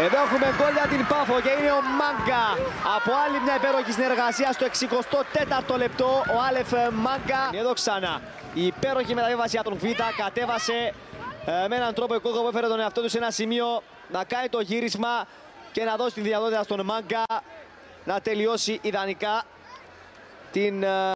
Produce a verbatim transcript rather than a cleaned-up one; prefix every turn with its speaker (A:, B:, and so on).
A: Εδώ έχουμε γκολ για την Πάφο και είναι ο Μάγκα. Από άλλη μια υπέροχη συνεργασία στο εξηκοστό τέταρτο λεπτό. Ο Άλεφ Μάγκα. Εδώ ξανά η υπέροχη μεταβίβαση για τον Β. Κατέβασε ε, με έναν τρόπο η Κόκο που έφερε τον εαυτό του σε ένα σημείο να κάνει το γύρισμα και να δώσει τη δυνατότητα στον Μάγκα να τελειώσει ιδανικά την...